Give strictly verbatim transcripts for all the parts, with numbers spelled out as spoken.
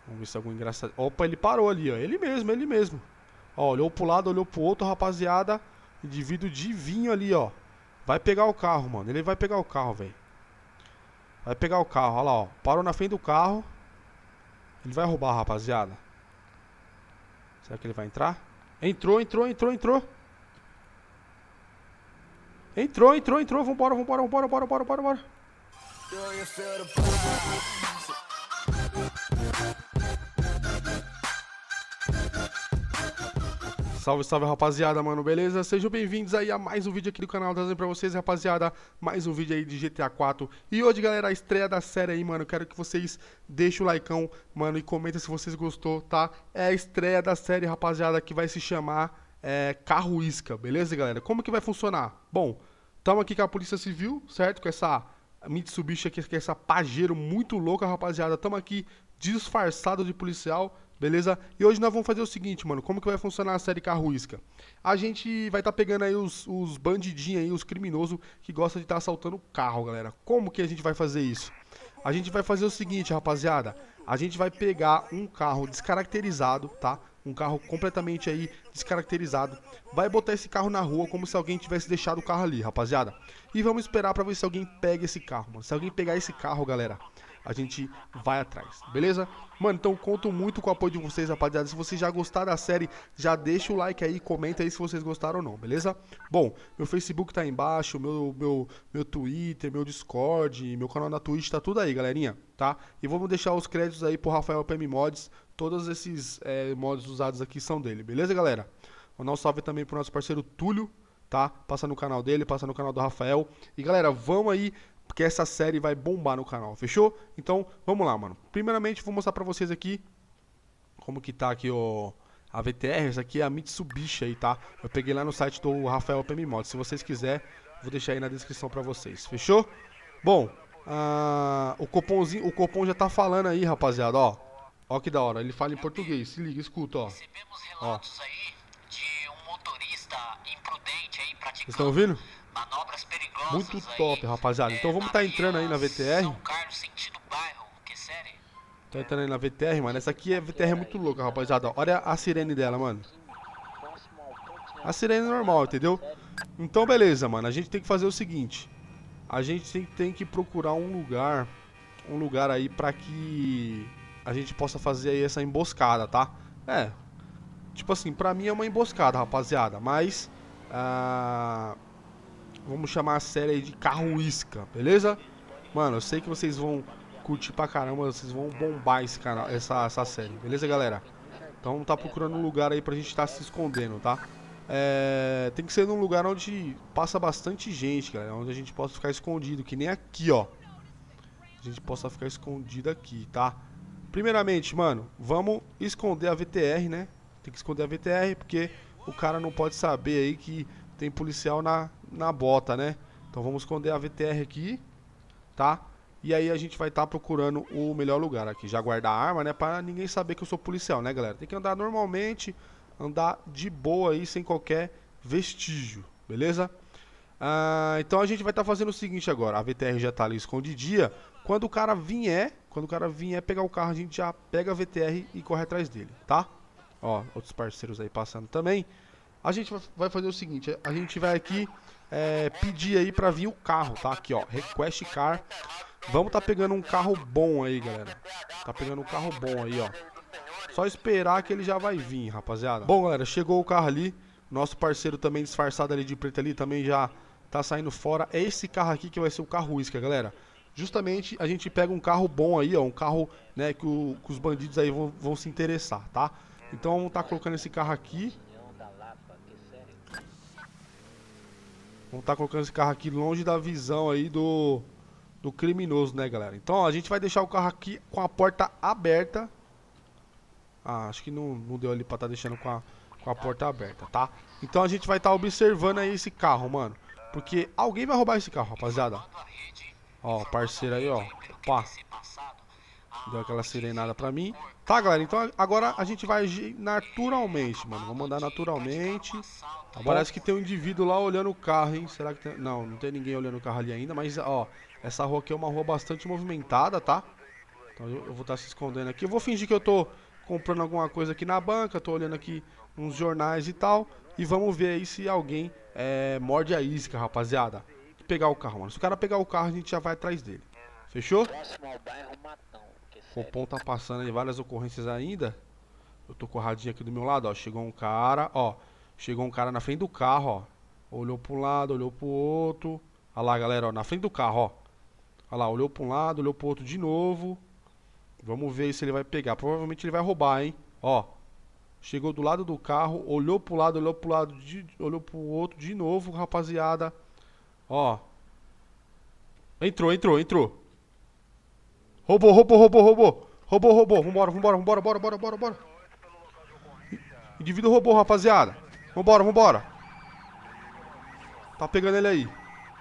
Vamos ver se é algum engraçado. Opa, ele parou ali, ó. Ele mesmo, ele mesmo. Ó, olhou pro lado, olhou pro outro, rapaziada. Indivíduo de vinho ali, ó. Vai pegar o carro, mano. Ele vai pegar o carro, velho. Vai pegar o carro, olha lá, ó. Parou na frente do carro. Ele vai roubar, rapaziada. Será que ele vai entrar? Entrou, entrou, entrou, entrou. Entrou, entrou, entrou. Vambora, vambora, vambora, bora, bora, bora, bora. Salve, salve, rapaziada, mano, beleza? Sejam bem-vindos aí a mais um vídeo aqui do canal, trazendo pra vocês, rapaziada, mais um vídeo aí de G T A quatro. E hoje, galera, a estreia da série aí, mano, eu quero que vocês deixem o likeão, mano, e comentem se vocês gostou, tá? É a estreia da série, rapaziada, que vai se chamar é, Carro Isca, beleza, galera? Como que vai funcionar? Bom, estamos aqui com a Polícia Civil, certo? Com essa Mitsubishi aqui, com essa Pajero muito louca, rapaziada. Estamos aqui disfarçado de policial, beleza? E hoje nós vamos fazer o seguinte, mano, como que vai funcionar a série Carro Isca? A gente vai estar tá pegando aí os, os bandidinhos aí, os criminosos que gostam de estar tá assaltando carro, galera. Como que a gente vai fazer isso? A gente vai fazer o seguinte, rapaziada, a gente vai pegar um carro descaracterizado, tá? Um carro completamente aí descaracterizado. Vai botar esse carro na rua como se alguém tivesse deixado o carro ali, rapaziada. E vamos esperar pra ver se alguém pega esse carro, mano. Se alguém pegar esse carro, galera, a gente vai atrás, beleza? Mano, então conto muito com o apoio de vocês, rapaziada. Se vocês já gostaram da série, já deixa o like aí, comenta aí se vocês gostaram ou não, beleza? Bom, meu Facebook tá aí embaixo, meu, meu, meu Twitter, meu Discord, meu canal na Twitch, tá tudo aí, galerinha, tá? E vamos deixar os créditos aí pro Rafael P M Mods. Todos esses é, mods usados aqui são dele, beleza, galera? Vou dar um salve também pro nosso parceiro Túlio, tá? Passa no canal dele, passa no canal do Rafael. E, galera, vamos aí, porque essa série vai bombar no canal, fechou? Então, vamos lá, mano. Primeiramente, vou mostrar pra vocês aqui como que tá aqui o, a V T R. Essa aqui é a Mitsubishi aí, tá? Eu peguei lá no site do Rafael P M Mods. Se vocês quiserem, vou deixar aí na descrição pra vocês, fechou? Bom, uh, o cupomzinho, o cupom já tá falando aí, rapaziada, ó. Ó que da hora, ele fala em português, se liga, escuta, ó. Recebemos relatos Ó. aí de um motorista imprudente aí praticando Vocês estão ouvindo? manobras perigosas. Muito aí, top, rapaziada. Então é, vamos na tá entrando aí via na V T R. São Carlos, sentido bairro, que série? Tá entrando aí na V T R, mano. Essa aqui é V T R muito louca, rapaziada. Olha a sirene dela, mano. A sirene normal, entendeu? Então, beleza, mano. A gente tem que fazer o seguinte. A gente tem, tem que procurar um lugar. Um lugar aí pra que a gente possa fazer aí essa emboscada, tá? É. Tipo assim, pra mim é uma emboscada, rapaziada. Mas... Ah, vamos chamar a série aí de Carro Isca, beleza? Mano, eu sei que vocês vão curtir pra caramba. Vocês vão bombar esse canal, essa, essa série, beleza, galera? Então tá procurando um lugar aí pra gente estar tá se escondendo, tá? É, tem que ser num lugar onde passa bastante gente, galera. Onde a gente possa ficar escondido, que nem aqui, ó. A gente possa ficar escondido aqui, tá? Primeiramente, mano, vamos esconder a V T R, né? Tem que esconder a V T R porque o cara não pode saber aí que tem policial na, na bota, né? Então vamos esconder a V T R aqui, tá? E aí a gente vai estar tá procurando o melhor lugar aqui. Já guardar a arma, né? Pra ninguém saber que eu sou policial, né, galera? Tem que andar normalmente, andar de boa aí, sem qualquer vestígio, beleza? Ah, então a gente vai estar tá fazendo o seguinte agora. A V T R já tá ali escondidinha. Quando o cara vier, quando o cara vier pegar o carro, a gente já pega a V T R e corre atrás dele, tá? Ó, outros parceiros aí passando também. A gente vai fazer o seguinte, a gente vai aqui é, pedir aí pra vir o carro, tá? Aqui, ó, Request Car. Vamos tá pegando um carro bom aí, galera. Tá pegando um carro bom aí, ó. Só esperar que ele já vai vir, rapaziada. Bom, galera, chegou o carro ali. Nosso parceiro também disfarçado ali de preto ali também já tá saindo fora. É esse carro aqui que vai ser o Carro Isca, galera. Justamente a gente pega um carro bom aí, ó. Um carro, né, que, o, que os bandidos aí vão, vão se interessar, tá? Então vamos tá colocando esse carro aqui. Vamos tá colocando esse carro aqui longe da visão aí do, do criminoso, né, galera? Então ó, a gente vai deixar o carro aqui com a porta aberta. Ah, acho que não, não deu ali pra tá deixando com a, com a porta aberta, tá? Então a gente vai tá observando aí esse carro, mano. Porque alguém vai roubar esse carro, rapaziada. Ó, parceiro aí, ó. Opa. Deu aquela sirenada pra mim. Tá, galera, então agora a gente vai agir naturalmente, mano. Vamos andar naturalmente. Parece que tem um indivíduo lá olhando o carro, hein? Será que tem... Não, não tem ninguém olhando o carro ali ainda. Mas, ó, essa rua aqui é uma rua bastante movimentada, tá? Então eu, eu vou estar se escondendo aqui. Eu vou fingir que eu tô comprando alguma coisa aqui na banca. Tô olhando aqui uns jornais e tal. E vamos ver aí se alguém é, morde a isca, rapaziada. Pegar o carro, mano. Se o cara pegar o carro, a gente já vai atrás dele. Fechou? O Copom tá passando aí várias ocorrências ainda. Eu tô com o radinho aqui do meu lado, ó. Chegou um cara, ó. Chegou um cara na frente do carro, ó. Olhou pra um lado, olhou pro outro. Olha lá, galera, ó. Na frente do carro, ó. Olha lá, olhou pra um lado, olhou pro outro de novo. Vamos ver se ele vai pegar. Provavelmente ele vai roubar, hein. Ó. Chegou do lado do carro, olhou pro lado, olhou pro lado, de, olhou pro outro de novo, rapaziada. Ó. Entrou, entrou, entrou. Roubou, roubou, roubou, roubou. Roubou, roubou. Vambora, vambora, vambora, bora, bora, bora, bora. Indivíduo roubou, rapaziada. Vambora, vambora. Tá pegando ele aí.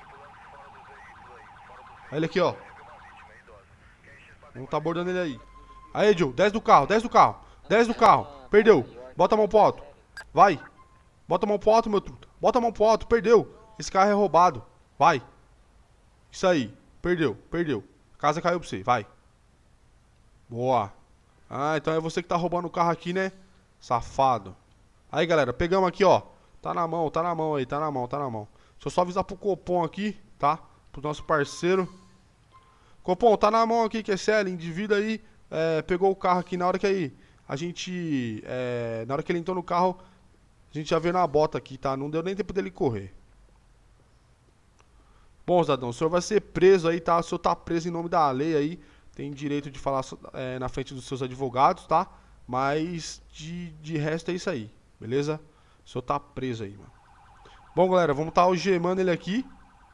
Olha ele aqui, ó. Vamos tá abordando ele aí. Aí, Joe, desce do carro, desce do carro. Desce do carro. Perdeu. Bota a mão pro alto. Vai. Bota a mão pro alto, meu truta. Bota a mão pro alto, perdeu. Esse carro é roubado. Vai. Isso aí. Perdeu, perdeu. A casa caiu pra você, vai. Boa. Ah, então é você que tá roubando o carro aqui, né? Safado. Aí, galera, pegamos aqui, ó. Tá na mão, tá na mão aí, tá na mão, tá na mão. Deixa eu só avisar pro Copom aqui, tá? Pro nosso parceiro. Copom, tá na mão aqui, que é sério. Indivíduo aí, é, pegou o carro aqui. Na hora que aí, a gente... É, na hora que ele entrou no carro, a gente já veio na bota aqui, tá? Não deu nem tempo dele correr. Bom, cidadão, o senhor vai ser preso aí, tá? O senhor tá preso em nome da lei aí. Tem direito de falar é, na frente dos seus advogados, tá? Mas de, de resto é isso aí, beleza? O senhor tá preso aí, mano. Bom, galera, vamos tá algemando ele aqui.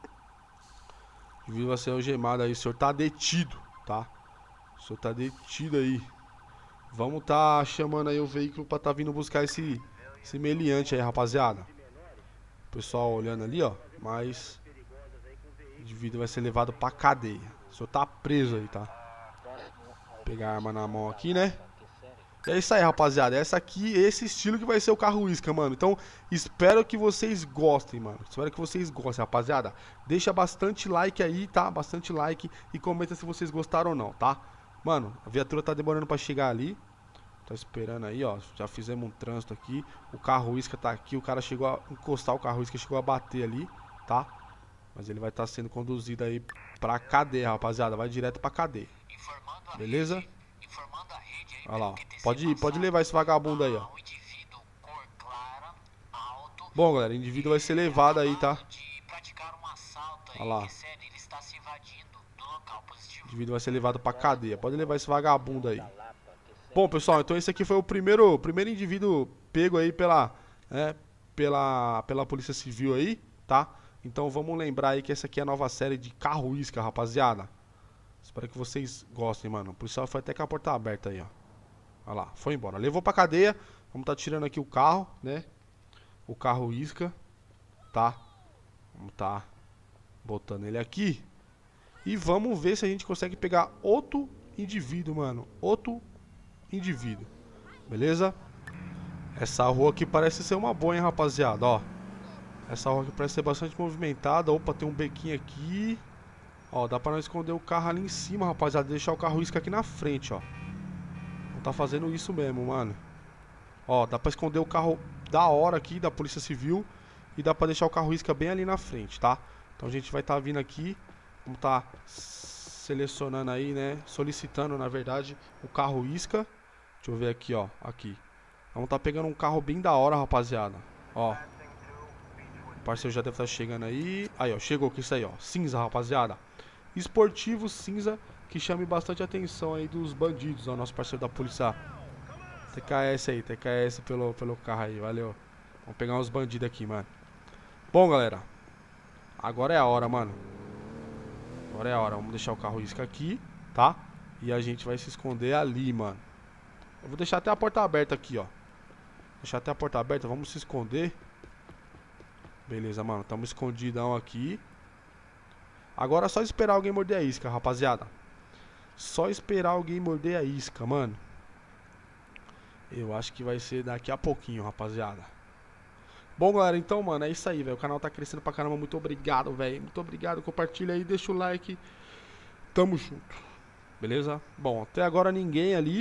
O indivíduo vai ser algemado aí. O senhor tá detido, tá? O senhor tá detido aí. Vamos tá chamando aí o veículo pra tá vindo buscar esse, esse meliante aí, rapaziada. O pessoal olhando ali, ó. Mas o indivíduo vai ser levado pra cadeia. O senhor tá preso aí, tá? Vou pegar a arma na mão aqui, né? E é isso aí, rapaziada. Essa aqui, esse estilo que vai ser o carro isca, mano. Então, espero que vocês gostem, mano. Espero que vocês gostem, rapaziada. Deixa bastante like aí, tá? Bastante like e comenta se vocês gostaram ou não, tá? Mano, a viatura tá demorando pra chegar ali. Tá esperando aí, ó. Já fizemos um trânsito aqui. O carro isca tá aqui. O cara chegou a encostar o carro isca, chegou a bater ali, tá? Mas ele vai estar sendo conduzido aí pra cadeia, rapaziada. Vai direto pra cadeia. Beleza? Olha lá, ó. Pode, pode levar esse vagabundo aí, ó. Bom, galera, o indivíduo vai ser levado aí, tá? Olha lá. O indivíduo vai ser levado pra cadeia. Pode levar esse vagabundo aí. Bom, pessoal, então esse aqui foi o primeiro, primeiro indivíduo pego aí pela, é, pela, pela Polícia Civil aí, tá? Então vamos lembrar aí que essa aqui é a nova série de carro isca, rapaziada. Espero que vocês gostem, mano. O policial foi até com a porta aberta aí, ó. Olha lá, foi embora. Levou pra cadeia. Vamos tá tirando aqui o carro, né? O carro isca, tá? Vamos tá botando ele aqui. E vamos ver se a gente consegue pegar outro indivíduo, mano. Outro indivíduo. Beleza? Essa rua aqui parece ser uma boa, hein, rapaziada, ó. Essa rua aqui parece ser bastante movimentada. Opa, tem um bequinho aqui. Ó, dá pra nós esconder o carro ali em cima, rapaziada. Deixar o carro isca aqui na frente, ó. Não tá fazendo isso mesmo, mano. Ó, dá pra esconder o carro da hora aqui, da Polícia Civil. E dá pra deixar o carro isca bem ali na frente, tá? Então a gente vai tá vindo aqui. Vamos tá selecionando aí, né? Solicitando, na verdade, o carro isca. Deixa eu ver aqui, ó. Aqui. Vamos tá pegando um carro bem da hora, rapaziada. Ó. O parceiro já deve estar chegando aí. Aí, ó. Chegou com isso aí, ó. Cinza, rapaziada. Esportivo cinza. Que chame bastante atenção aí dos bandidos, ó, nosso parceiro da polícia. T K S aí, T K S pelo, pelo carro aí, valeu. Vamos pegar uns bandidos aqui, mano. Bom, galera, agora é a hora, mano. Agora é a hora, vamos deixar o carro isca aqui, tá? E a gente vai se esconder ali, mano. Eu vou deixar até a porta aberta aqui, ó. Deixar até a porta aberta, vamos se esconder. Beleza, mano, estamos escondidão aqui. Agora é só esperar alguém morder a isca, rapaziada. Só esperar alguém morder a isca, mano. Eu acho que vai ser daqui a pouquinho, rapaziada. Bom, galera, então, mano, é isso aí, velho. O canal tá crescendo pra caramba. Muito obrigado, velho. Muito obrigado. Compartilha aí, deixa o like. Tamo junto. Beleza? Bom, até agora ninguém ali.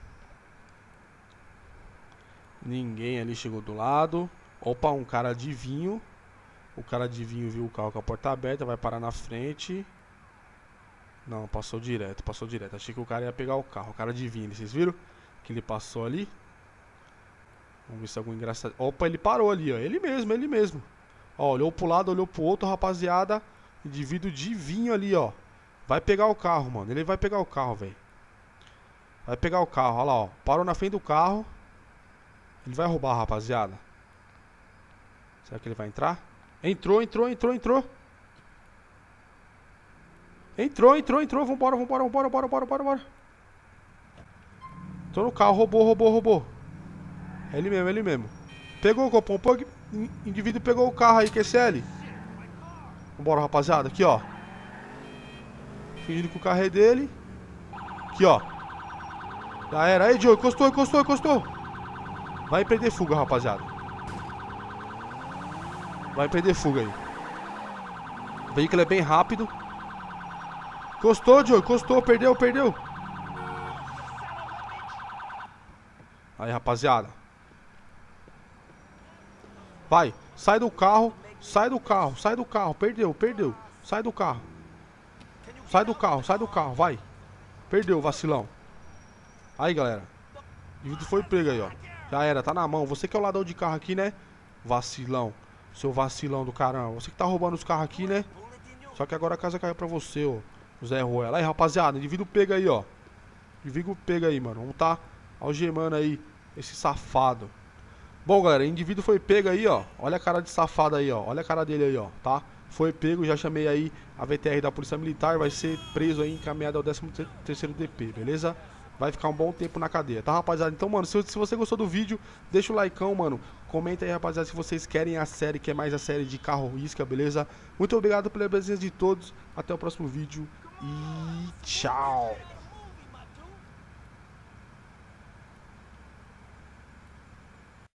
Ninguém ali chegou do lado. Opa, um cara de vinho. O cara de vinho viu o carro com a porta aberta, vai parar na frente. Não, passou direto, passou direto. Achei que o cara ia pegar o carro. O cara de vinho, vocês viram? Que ele passou ali. Vamos ver se é algum engraçado. Opa, ele parou ali, ó. Ele mesmo, ele mesmo. Ó, olhou pro lado, olhou pro outro, rapaziada. Indivíduo de vinho ali, ó. Vai pegar o carro, mano. Ele vai pegar o carro, velho. Vai pegar o carro, olha lá, ó. Parou na frente do carro. Ele vai roubar, rapaziada. Será que ele vai entrar? Entrou, entrou, entrou, entrou. Entrou, entrou, entrou. Vambora, vambora, vambora, bora, bora, bora, bora. Tô no carro, roubou, roubou, roubou. É ele mesmo, é ele mesmo. Pegou o copom, o indivíduo pegou o carro aí, Q C L. Vambora, rapaziada, aqui, ó. Fingindo que o carro é dele. Aqui, ó. Já era. Aí, Joe, encostou, encostou, encostou. Vai perder fuga, rapaziada. Vai perder fuga aí. O veículo é bem rápido. Encostou, Joe, encostou, perdeu, perdeu. Aí, rapaziada. Vai, sai do carro, sai do carro, sai do carro, perdeu, perdeu. Sai do carro. Sai do carro, sai do carro, vai. Perdeu, vacilão. Aí, galera. O indivíduo foi pego aí, ó. Já era, tá na mão. Você que é o ladrão de carro aqui, né? Vacilão. Seu vacilão do caramba. Você que tá roubando os carros aqui, né? Só que agora a casa caiu pra você, ó. Zé Ruela. Aí, rapaziada, o indivíduo pega aí, ó. O indivíduo pega aí, mano. Vamos tá algemando aí esse safado. Bom, galera, o indivíduo foi pego aí, ó. Olha a cara de safado aí, ó. Olha a cara dele aí, ó, tá? Foi pego, já chamei aí a V T R da Polícia Militar. Vai ser preso aí, encaminhado ao décimo terceiro D P, beleza? Vai ficar um bom tempo na cadeia, tá, rapaziada? Então, mano, se, se você gostou do vídeo, deixa o likeão, mano. Comenta aí, rapaziada, se vocês querem a série, que é mais a série de carro isca, beleza? Muito obrigado pela presença de todos. Até o próximo vídeo e tchau!